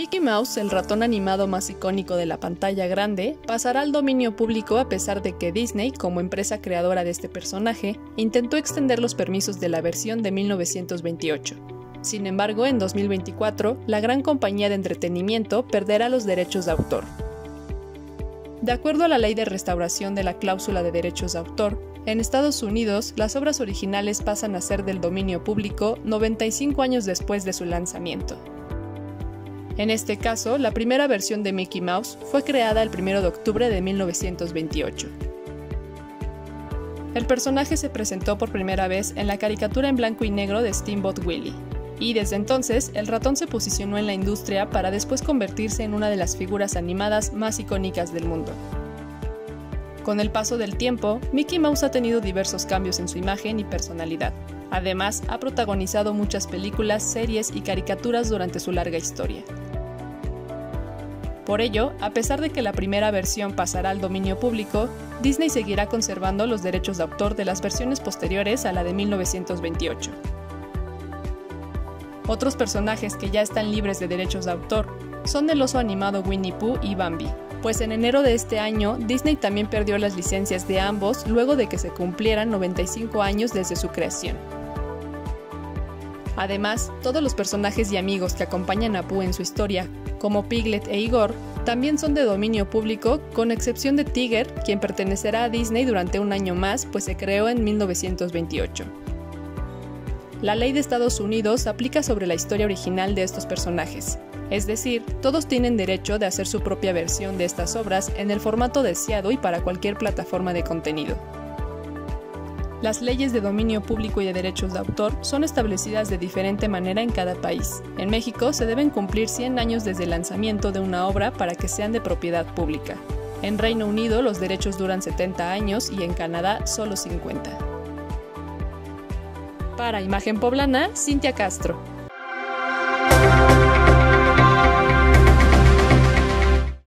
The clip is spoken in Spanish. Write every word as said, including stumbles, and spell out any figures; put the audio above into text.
Mickey Mouse, el ratón animado más icónico de la pantalla grande, pasará al dominio público a pesar de que Disney, como empresa creadora de este personaje, intentó extender los permisos de la versión de mil novecientos veintiocho. Sin embargo, en dos mil veinticuatro, la gran compañía de entretenimiento perderá los derechos de autor. De acuerdo a la Ley de Restauración de la Cláusula de Derechos de Autor, en Estados Unidos, las obras originales pasan a ser del dominio público noventa y cinco años después de su lanzamiento. En este caso, la primera versión de Mickey Mouse fue creada el primero de octubre de mil novecientos veintiocho. El personaje se presentó por primera vez en la caricatura en blanco y negro de Steamboat Willie, y desde entonces el ratón se posicionó en la industria para después convertirse en una de las figuras animadas más icónicas del mundo. Con el paso del tiempo, Mickey Mouse ha tenido diversos cambios en su imagen y personalidad. Además, ha protagonizado muchas películas, series y caricaturas durante su larga historia. Por ello, a pesar de que la primera versión pasará al dominio público, Disney seguirá conservando los derechos de autor de las versiones posteriores a la de mil novecientos veintiocho. Otros personajes que ya están libres de derechos de autor son el oso animado Winnie Pooh y Bambi, pues en enero de este año Disney también perdió las licencias de ambos luego de que se cumplieran noventa y cinco años desde su creación. Además, todos los personajes y amigos que acompañan a Pooh en su historia, como Piglet e Igor, también son de dominio público, con excepción de Tigger, quien pertenecerá a Disney durante un año más, pues se creó en mil novecientos veintiocho. La ley de Estados Unidos aplica sobre la historia original de estos personajes, es decir, todos tienen derecho de hacer su propia versión de estas obras en el formato deseado y para cualquier plataforma de contenido. Las leyes de dominio público y de derechos de autor son establecidas de diferente manera en cada país. En México se deben cumplir cien años desde el lanzamiento de una obra para que sean de propiedad pública. En Reino Unido los derechos duran setenta años y en Canadá solo cincuenta. Para Imagen Poblana, Cintia Castro.